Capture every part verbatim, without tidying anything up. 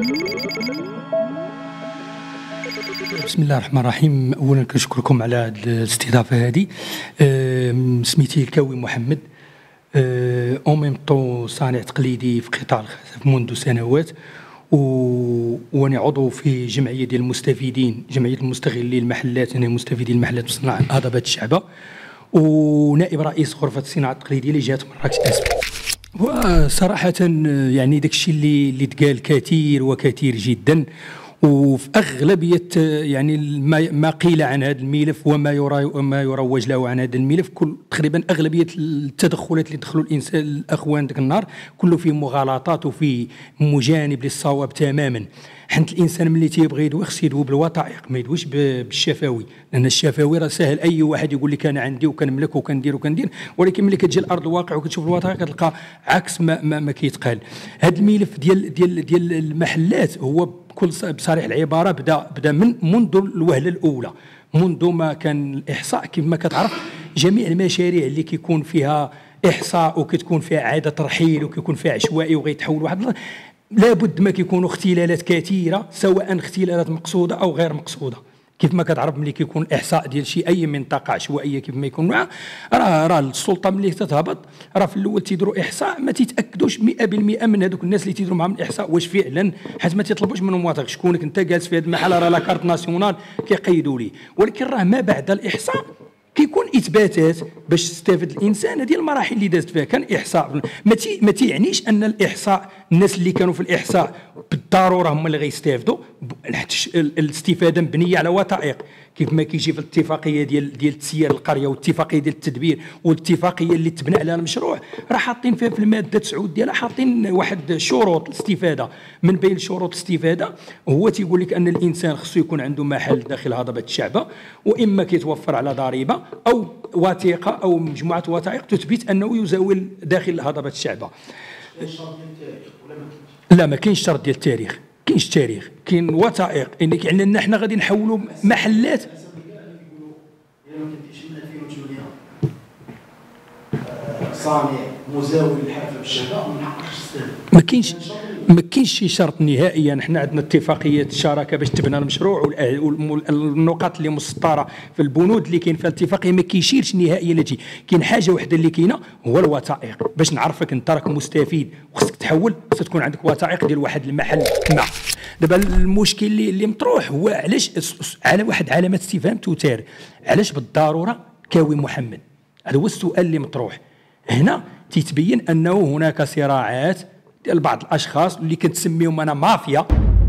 بسم الله الرحمن الرحيم. اولا كنشكركم على هذه الاستضافه هذه. سميتي الكاوي محمد، اون ميم طون صانع تقليدي في قطاع الخزف منذ سنوات، واني عضو في جمعيه ديال المستفيدين، جمعيه المستغلي المحلات، يعني مستفيدين المحلات وصناع هضبه الشعبه، ونائب رئيس غرفه الصناعه التقليديه لجهه مراكش اسفل. وصراحه يعني داك الشيء اللي اللي تقال كثير وكثير جدا، وفي اغلبيه يعني ما قيل عن هذا الملف وما يرى وما يروج له عن هذا الملف، كل تقريبا اغلبيه التدخلات اللي دخلوا الانسان الاخوان ذاك النهار كله فيه مغالطات وفيه مجانب للصواب تماما. حنت الانسان ملي تيبغي يدوي خصو يدوي بالوثائق، ما يدويش بالشفاوي، لان الشفاوي راه ساهل اي واحد يقول لك انا عندي وكنملك وكندير وكندير، ولكن ملي كتجي لارض الواقع وكتشوف الوثائق كتلقى عكس ما ما, ما كيتقال. هذا الملف ديال ديال ديال المحلات هو بكل بصريح العباره بدا بدا من منذ الوهله الاولى، منذ ما كان الاحصاء. كيف ما كتعرف جميع المشاريع اللي كيكون فيها احصاء وكتكون فيها اعاده ترحيل وكيكون فيها عشوائي وغيتحول واحد، لابد ما كيكونوا اختلالات كثيره، سواء اختلالات مقصوده او غير مقصوده. كيف ما كتعرف ملي كيكون الاحصاء ديال شي اي منطقه عشوائيه كيف ما يكون معها، راه راه السلطه ملي تتهبط راه في الاول تيديروا احصاء ما تيتاكدوش مئة بالمئة من هذوك الناس اللي تيديروا معهم الاحصاء واش فعلا، حيت ما تيطلبوش منهم وثائق. شكونك انت جالس في هذا المحل راه لا كارت ناسيونال كيقيدوا ليه، ولكن راه ما بعد الاحصاء كيكون اثباتات باش تستافد الانسان. هذه المراحل اللي دازت فيها كان احصاء، ما تي ما تيعنيش ان الاحصاء الناس اللي كانوا في الاحصاء بالضروره هم اللي غيستافدوا، الاستفاده مبنيه على وثائق. كيف ما كيجي في الاتفاقيه ديال ديال تسيير القريه والاتفاقيه ديال التدبير والاتفاقيه اللي تبنى على المشروع، راه حاطين فيها في الماده تسعود ديالها حاطين واحد شروط الاستفاده. من بين شروط الاستفاده هو تيقول لك ان الانسان خصو يكون عنده محل داخل هضبه الشعبه، واما كيتوفر على ضريبه او وثيقه او مجموعه وثائق تثبت انه يزاول داخل هضبه الشعبه. لا ما كاينش شرط ديال التاريخ، كاينش تاريخ، كاين وثائق. يعني ان حنا غادي نحولوا محلات صانع مزاول للحرفه بالشعبه وما حققش السبب. ما كاينش ما كاينش شي شرط نهائيا. حنا عندنا اتفاقيه الشراكه باش تبنى المشروع، والنقاط اللي مسطره في البنود اللي كاين في الاتفاقيه ما كيشيرش نهائيا لشي. كاين حاجه وحده اللي كاينه هو الوثائق، باش نعرفك انت راك مستفيد وخصك تحول خصك تكون عندك وثائق ديال واحد المحل ما. دابا المشكل اللي, اللي مطروح هو علاش على واحد علامه استفهام توتار، علاش بالضروره كاوي محمد؟ هذا هو السؤال اللي مطروح. هنا تيتبين انه هناك صراعات ديال بعض الاشخاص اللي كنسميهم انا مافيا،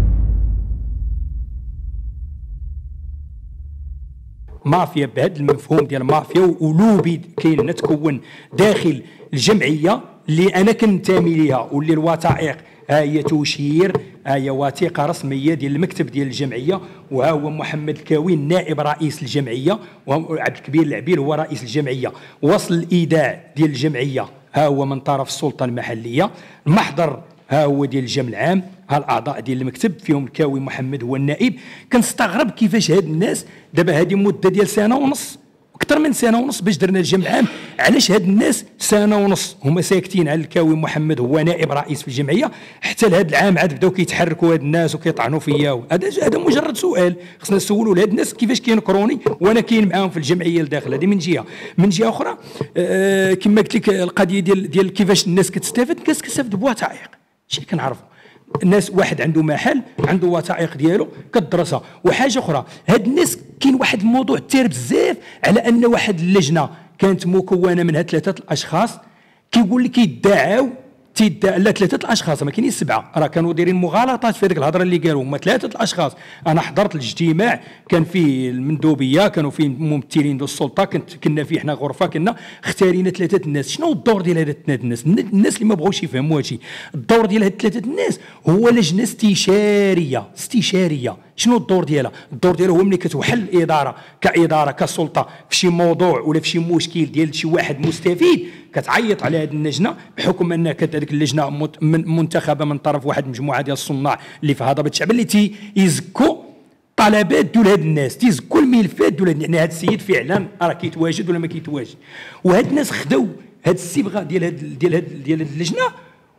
مافيا بهذا المفهوم ديال مافيا، ولوبي كاين هنا تكون داخل الجمعيه اللي انا كنتمي ليها، واللي الوثائق ها هي تشير، ها هي وثيقه رسميه ديال المكتب ديال الجمعيه، وها هو محمد الكاوي نائب رئيس الجمعيه، وعبد الكبير العبير هو رئيس الجمعيه. وصل الايداع ديال الجمعيه ها هو من طرف السلطه المحليه، المحضر ها هو ديال الجمع العام، ها الاعضاء ديال المكتب فيهم الكاوي محمد هو النائب. كنستغرب كيفاش هاد الناس دابا هذه مده ديال سنه ونص، اكثر من سنه ونص باش درنا الجمع العام، علاش هاد الناس سنه ونص هما ساكتين على الكاوي محمد هو نائب رئيس في الجمعيه، حتى لهذا العام عاد بداو كيتحركوا هاد الناس وكيطعنوا فيا؟ هذا هذا مجرد سؤال خصنا نسولوا لهاد الناس كيفاش كينكروني وانا كاين معاهم في الجمعيه لداخل. هذه من جهه. من جهه اخرى آه كما قلت لك القضيه ديال ديال كيفاش الناس كتستافد، الناس كتستافد بوثائق، شي كنعرفوا. الناس واحد عنده محل عنده وثائق ديالو كتدرسها. وحاجه اخرى، هاد الناس كاين واحد الموضوع تير بزاف على ان واحد اللجنه كانت مكونه من هاد ثلاثه الاشخاص، كيقول لك كيدعاو تيدعى لا ثلاثه الاشخاص ما كاينين سبعه، راه كانوا دايرين مغالطات في هذيك الهضره اللي قالوا هما ثلاثه الاشخاص. انا حضرت الاجتماع كان فيه المندوبيه، كانوا فيه ممثلين ديال السلطه، كنت كنا فيه حنا غرفه كنا اختارينا ثلاثه الناس. شنو الدور ديال هاد الثلاثه الناس؟ الناس اللي ما بغاوش يفهموا هادشي، الدور ديال هاد ثلاثه الناس هو لجنه استشاريه استشاريه. شنو الدور ديالها؟ الدور ديالها هو ملي كتوحل الاداره كاداره كسلطه في شي موضوع ولا في شي مشكل ديال شي واحد مستفيد، كتعيط على هذه اللجنه بحكم انها كانت هذيك اللجنه منتخبه من طرف واحد المجموعه ديال الصناع اللي في هضبه الشعب، اللي تيزكوا طلبات ديال هاد الناس، تيزكوا الملفات ديال يعني هذا السيد فعلا راه كيتواجد ولا ما كيتواجد. وهاد الناس خداو هاد الصبغه ديال هاد ديال هاد ديال هاد اللجنه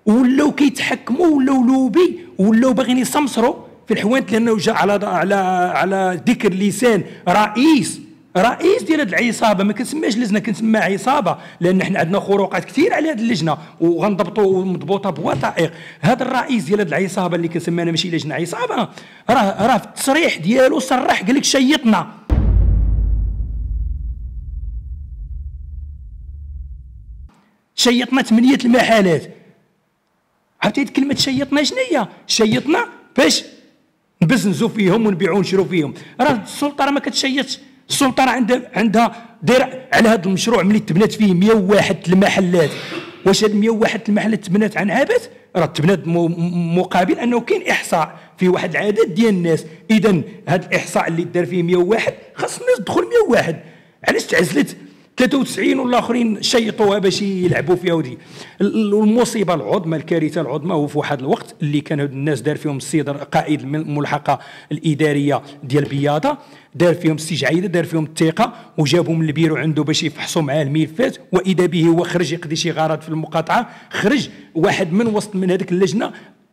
ولاو كيتحكموا ولاو لوبي ولاو باغيين يسمسروا في الحوانت، لانه جا على على على ذكر لسان رئيس رئيس ديال هذه العصابه. ما كنسميهاش لجنه، كنسميها عصابه، لان حنا عندنا خروقات كثير على هذه اللجنه وغنضبطوا مضبوطه بوثائق. هذا الرئيس ديال هذه العصابه اللي كنسميها انا ماشي لجنه عصابه، راه راه في التصريح ديالو صرح قال لك شيطنا. شيطنا ثمانيه المحالات. عرفتي كلمه شيطنا شنو هي؟ شيطنا باش نبزنزوا فيهم ونبيعوا ونشروا فيهم. راه السلطه راه ما كتشيطش، السلطه راه عندها عندها داير على هذا المشروع ملي تبنات فيه مئة وواحد المحلات. واش هاد مئة وواحد المحلات تبنات عن عبث؟ راه تبنات مقابل انه كاين احصاء في واحد العدد ديال الناس. اذا هذا الاحصاء اللي دار فيه مئة وواحد خاص الناس تدخل مئة وواحد. علاش تعزلت ثلاثة وتسعين والاخرين شيطوها باش يلعبوا فيها؟ ودي المصيبه العظمى، الكارثه العظمى هو في واحد الوقت اللي كان هاد الناس دار فيهم السيد قائد الملحقه الاداريه ديال بياضه، دار فيهم السجعيده، دار فيهم الثقه، وجابهم من البيرو عنده باش يفحصوا معاه الملفات، واذا به هو خرج يقضي شي غرض في المقاطعه. خرج واحد من وسط من هذيك اللجنه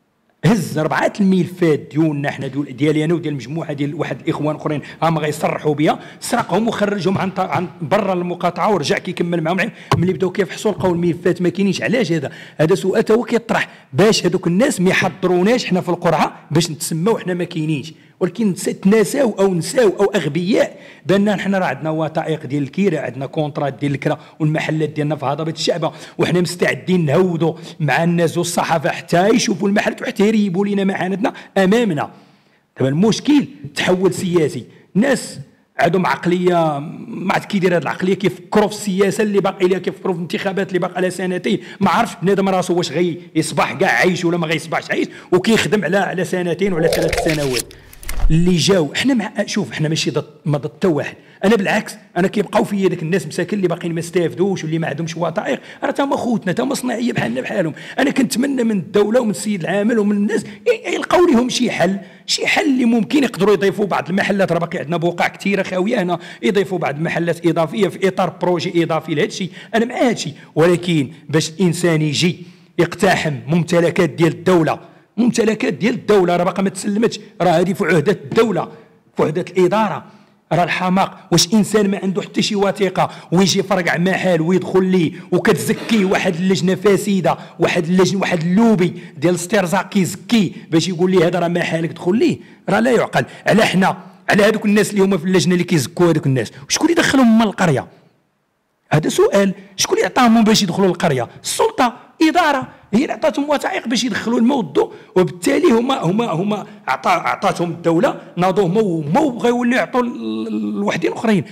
هز ربعه الملفات ديالنا حنا ديالي انا وديال مجموعه ديال واحد الاخوان اخرين هما غيصرحوا بها، سرقهم وخرجهم عن عن برا المقاطعه ورجع كيكمل معهم. ملي بداو كيفحصوا لقاو الملفات ما كاينينش. علاش هذا؟ هذا سؤال هو كيطرح باش هذوك الناس ما يحضروناش حنا في القرعه باش نتسموا حنا ما كاينينش، ولكن تناساو او نساو او اغبياء بان حنا راه عندنا وثائق ديال الكيره، عندنا كونطرات ديال الكرا والمحلات ديالنا في هضبه الشعبه، وحنا مستعدين نهودوا مع الناس والصحافه حتى يشوفوا المحلات وحتى يريبوا لنا معاندنا امامنا. دابا المشكل تحول سياسي، الناس عندهم عقليه ما عرفت كي داير هذه العقليه، كيفكروا في السياسه اللي باقي لها، كيفكروا في الانتخابات اللي باقي لها سنتين. ما عرفش بنادم راسو واش غي يصبح كاع عايش ولا ما غيصبحش عايش، وكيخدم على على سنتين ولا ثلاث سنوات. اللي جاو حنا مع شوف حنا ماشي ضد ما ضد حتى واحد، انا بالعكس انا كيبقاو فيا داك الناس مساكن اللي باقيين ما استافدوش واللي ما عندهمش وثائق، راه تا هما خوتنا تا هما صناعيه بحالنا بحالهم. انا كنتمنى من الدوله ومن السيد العامل ومن الناس يلقاو لهم شي حل، شي حل اللي ممكن يقدروا يضيفوا بعض المحلات. راه باقي عندنا بقع كثيره خاويه هنا، يضيفوا بعض المحلات اضافيه في اطار بروجي اضافي لهذا الشيء. انا مع هذا الشيء، ولكن باش الانسان يجي يقتحم ممتلكات ديال الدوله، ممتلكات ديال الدوله راه باقا ما تسلمتش، راه هذه في عهده الدوله، في عهده الاداره. راه الحماق واش انسان ما عنده حتى شي وثيقه ويجي يفرقع محل ويدخل ليه وكتزكيه واحد اللجنه فاسده، واحد اللجنه واحد اللوبي ديال الاسترزاق كيزكيه باش يقول ليه هذا راه محلك دخل ليه؟ راه لا يعقل. على حنا على هذوك الناس اللي هما في اللجنه اللي كيزكوا هذوك الناس، وشكون اللي دخلهم من القريه؟ هذا سؤال. شكون اللي عطاهم باش يدخلوا للقريه؟ السلطه، اداره هي اللي عطاتهم وثائق باش يدخلوا الماء والضوء، وبالتالي هما هما هما عطاتهم الدوله، ناضوا هما وهما وبغاو يوليو يعطوا الوحدين الاخرين.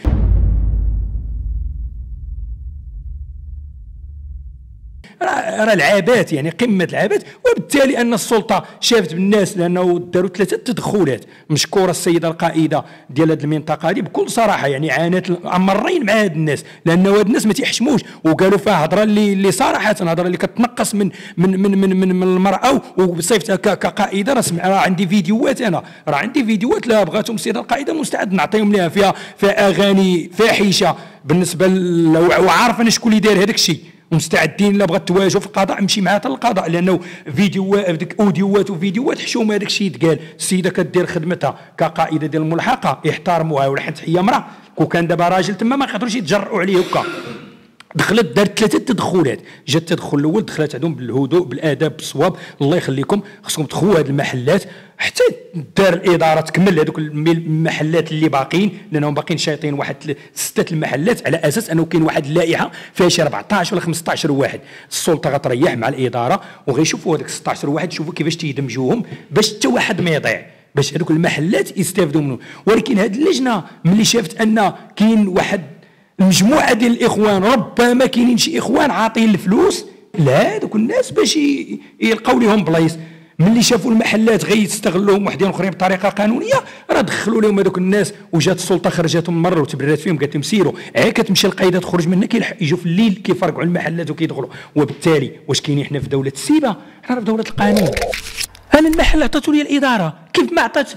راه العابات يعني قمه العابات. وبالتالي ان السلطه شافت بالناس، لانه داروا ثلاثه تدخلات. مشكوره السيده القائده ديال هذه المنطقه هذه بكل صراحه، يعني عانت مرين مع هاد الناس، لانه هاد الناس ما تيحشموش وقالوا فيها هضره اللي اللي صراحه هضره اللي كتنقص من من من من من, من المراه. وبصفتها كقائده راه سمع، راه عندي فيديوهات، انا راه عندي فيديوهات لا بغاتهم السيده القائده مستعد نعطيهم لها فيها فيها اغاني فاحشه بالنسبه ل... وعارف انا شكون اللي داير هذاك الشيء، ومستعدين لا بغات تواجهوا في القضاء نمشي معها حتى للقضاء، لانه فيديوهات ديك اوديوات وفيديوهات حشومه هذاك الشيء يتقال. السيده كدير خدمتها كقائده ديال الملحقه يحترموها، ولا حتى هي امراه، كون كان دابا راجل تما ما يقدروش يتجرؤوا عليه هكا. دخلت دارت ثلاثه تدخلات. جا التدخل الاول دخلت عندهم بالهدوء بالاداب بالصواب، الله يخليكم خصكم تدخلوا هذه المحلات حتى دار الاداره تكمل هذوك المحلات اللي باقيين، لانهم باقيين شايطين واحد سته المحلات على اساس انه كاين واحد اللائحه فيها شي أربعطاش ولا خمسطاش واحد. السلطه غتريح مع الاداره وغيشوفوا هذوك ستطاش واحد، يشوفوا كيفاش تيدمجوهم باش حتى واحد ما يضيع، باش هذوك المحلات يستافدوا منه. ولكن هذه اللجنه ملي شافت ان كاين واحد المجموعه ديال الاخوان، ربما كاينين شي اخوان عاطين الفلوس لهذوك الناس باش يلقاو لهم بلايص، ملي شافوا المحلات غيستغلوهم وحدين اخرين بطريقه قانونيه، راه دخلوا لهم هذوك الناس. وجات السلطه خرجتهم مره وتبررت فيهم، قالت لهم سيروا، عا كتمشي القايده تخرج منها كيلحق يجوا في الليل كيفرقعوا المحلات وكيدخلوا. وبالتالي واش كاينين حنا في دوله السيبه؟ حنا في دوله القانون. انا المحل عطاتو لي الاداره كيف ما عطات.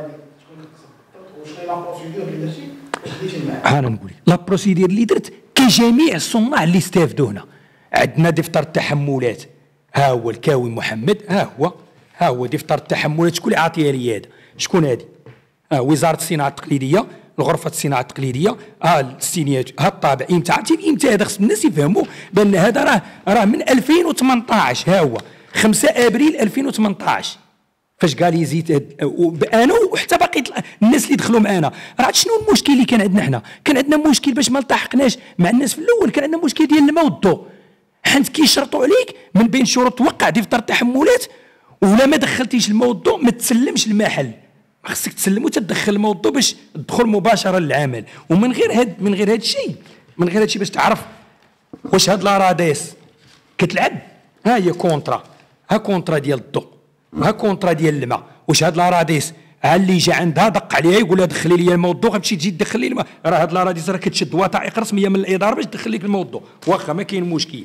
انا نقول لا بروسيدير اللي درت كجميع الصناع اللي استافدوا هنا. عندنا دفتر التحملات ها هو الكاوي محمد، ها هو ها هو دفتر التحملات. شكون اللي عاطيها لي هذا؟ شكون هذه؟ ها وزاره الصناعه التقليديه، الغرفه الصناعه التقليديه، ها السينيات، ها الطابع. امتى عرفتي امتى هذا؟ خص الناس يفهموا بان هذا راه راه من ألفين وثمنطاش. ها هو خمسة ابريل ألفين وثمنطاش فاش قال يزيد انا وحتى باقي الناس اللي دخلوا معنا. راه شنو المشكل اللي كان عندنا حنا؟ كان عندنا مشكل باش ما التحقناش مع الناس في الاول. كان عندنا مشكل ديال الماء والضوء، حيت كيشرطوا عليك من بين شروط توقع دفتر التحملات ولا ما دخلتيش الماء والضوء ما تسلمش المحل. خصك تسلم وتدخل الماء والضوء باش تدخل مباشره للعمل. ومن غير هاد من غير هاد الشيء من غير هاد الشيء باش تعرف واش هاد لاراديس كتلعب. ها هي كونترا، ها كونترا ديال الضوء، ها كونترا ديال الماء. واش هاد لاراديس ها اللي جا عندها دق عليها يقول لها دخلي لي الماء والضوء، غتمشي تجي تدخل لي الماء؟ راه هاد لاراديس راه كتشد وثائق رسميه من الاداره باش تدخل لك الماء والضوء، واخا ما كاين مشكل.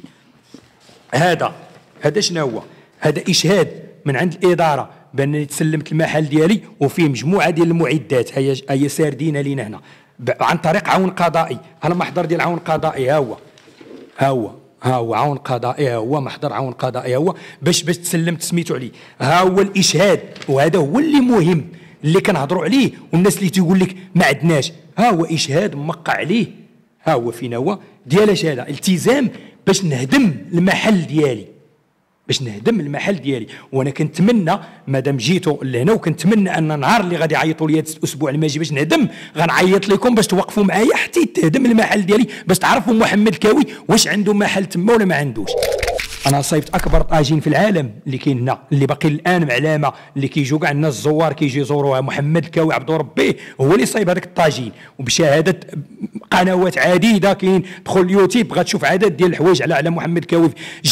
هذا هذا شنو هو؟ هذا اشهاد من عند الاداره بانني تسلمت المحل ديالي وفيه مجموعه ديال المعدات. هي هي ساردين لينا هنا عن طريق عون قضائي. ها المحضر ديال عون قضائي، ها هو ها هو ها هو عون قضائي، ها هو محضر عون قضائي، ها هو باش باش تسلمت سميتو عليه. ها هو الاشهاد، وهذا هو اللي مهم اللي كنهضروا عليه. والناس اللي تيقول لك ما عندناش، ها هو اشهاد موقع عليه. ها هو فين هو ديال اش هذا؟ التزام باش نهدم المحل ديالي، باش نهدم المحل ديالي. وانا كنتمنى مادام جيتوا لهنا وكنتمنى ان النهار اللي غادي يعيطوا لي هذا الاسبوع الماجي باش نهدم، غنعيط لكم باش توقفوا معايا حتى تهدم المحل ديالي، باش تعرفوا محمد الكاوي واش عنده محل تما ولا ما عندوش. انا صايبت اكبر طاجين في العالم اللي كاين هنا، اللي باقي الان علامه اللي كيجيو كاع الناس الزوار كيجي يزوروها. محمد الكاوي عبد ربيه هو اللي صايب هذاك الطاجين، وبشهاده قنوات عديده. كاين دخل اليوتيوب بغا تشوف عدد ديال الحوايج على على محمد الكاوي.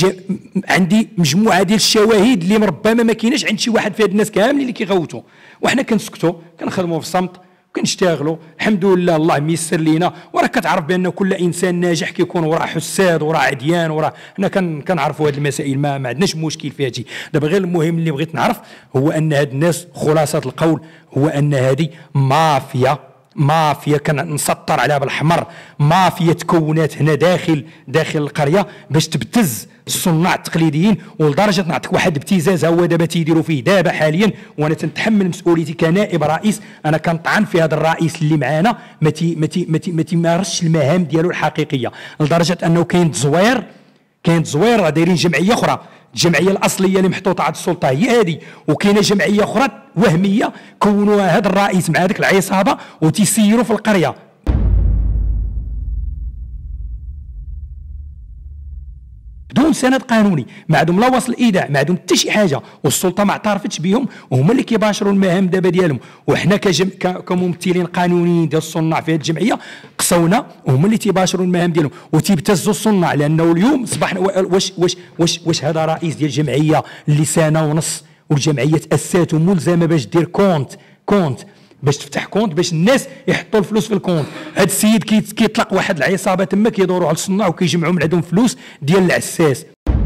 عندي مجموعه ديال الشواهد اللي ربما ما كايناش عند شي واحد في هاد الناس كاملين اللي كيغوتوا، وحنا كنسكتوا كنخدموا في الصمت كنشتغلوا. الحمد لله الله ميسر لينا. وراك كتعرف بان كل انسان ناجح كيكون وراه حساد وراه عديان وراه. حنا كنعرفوا هذه المسائل، ما, ما عندناش مشكل في هذه. دابا غير المهم اللي بغيت نعرف هو ان هاد الناس خلاصه القول هو ان هذه مافيا مافيا كنسطر عليها بالحمر. مافيا تكونات هنا داخل داخل القريه باش تبتز الصناع التقليديين. ولدرجه نعطيك واحد ابتزاز هو دابا تيديروا فيه دابا حاليا، وانا تنتحمل مسؤوليتي كنائب رئيس. انا كنطعن في هذا الرئيس اللي معانا ما تي ما تي ما تيمارسش المهام ديالو الحقيقيه، لدرجه انه كاين تزوير كاين تزوير راه دايرين جمعيه اخرى. الجمعيه الاصليه اللي محطوطه على السلطه هي هذه، وكاينه جمعيه اخرى وهميه كونوها هذا الرئيس مع هذيك العصابه وتيسيروا في القريه. بدون سند قانوني، ما عندهم لا وصل ايداع، ما عندهم حتى شي حاجه، والسلطه ما اعترفتش بهم، وهما اللي كيباشروا المهام دابا ديالهم. وحنا كجم... كممثلين قانونيين ديال الصناع في هذه الجمعيه قصونا، وهما اللي تيباشروا المهام ديالهم وتيبتزوا الصناع. لانه اليوم صباح واش واش واش واش هذا رئيس ديال الجمعيه اللي سنه ونص والجمعيه تاسات وملزمه باش دير كونت كونت باش تفتح كونت باش الناس يحطوا الفلوس في الكونت. هذا السيد كيطلق واحد العصابه تما كيدوروا على الصناع وكيجمعوا من عندهم فلوس ديال العساس.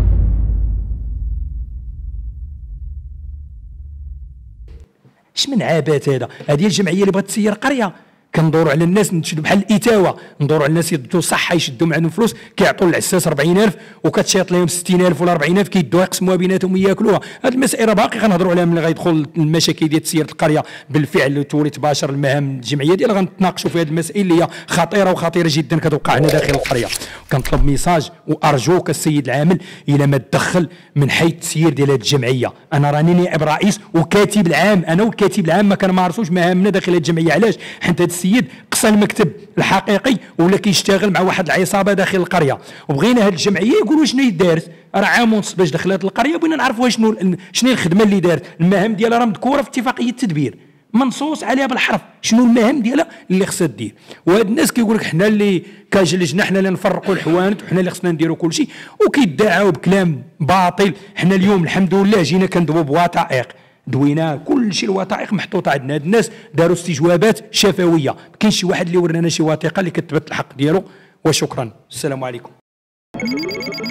اش من عابات هذا؟ هذه الجمعيه اللي بغات تسير قريه. كندوروا على الناس نشدوا بحال الاتاوه، ندوروا على الناس يدوا صحه يشدوا من عندهم فلوس، كيعطوا للعساس أربعين ألف وكتشيط لهم ستين ألف ولا أربعين ألف كيدوها يقسموها بيناتهم ياكلوها. هذه المسائل باقي غنهضروا عليها ملي غيدخل المشاكل ديال تسيير القريه بالفعل تولي تباشر المهام الجمعيه ديال. غنتناقشوا في هذه المسائل اللي هي خطيره وخطيره جدا كتوقع هنا داخل القريه. كنطلب ميساج وارجوك السيد العامل الى ما تدخل من حيث التسيير ديال هذه الجمعيه. انا راني نائب رئيس وكاتب العام، انا والكاتب العام ما كنمارسوش مهامنا داخل هذه الجمعيه. علاش؟ حيت هذا السيد قصى المكتب الحقيقي ولا كيشتغل مع واحد العصابه داخل القريه. وبغينا هذه الجمعيه يقولوا شنو هي دارت. راه عام ونص باش دخلت القريه، بغينا نعرفوا شنو شنو الخدمه اللي دارت. المهام ديالها راه مذكوره في اتفاقيه التدبير، منصوص عليها بالحرف شنو المهام ديالها اللي خصها دير. وهاد الناس كيقول لك حنا اللي كجلجنا، حنا اللي نفرقوا الحوانت وحنا اللي خصنا نديروا كل شيء، وكيدعوا بكلام باطل. حنا اليوم الحمد لله جينا كندويو بوثائق، دوينا كل شيء، الوثائق محطوطه عندنا. هاد الناس داروا استجوابات شفويه، ما كاينش شي واحد اللي ورنانا شي وثيقه اللي كتبت الحق ديالو. وشكرا، السلام عليكم.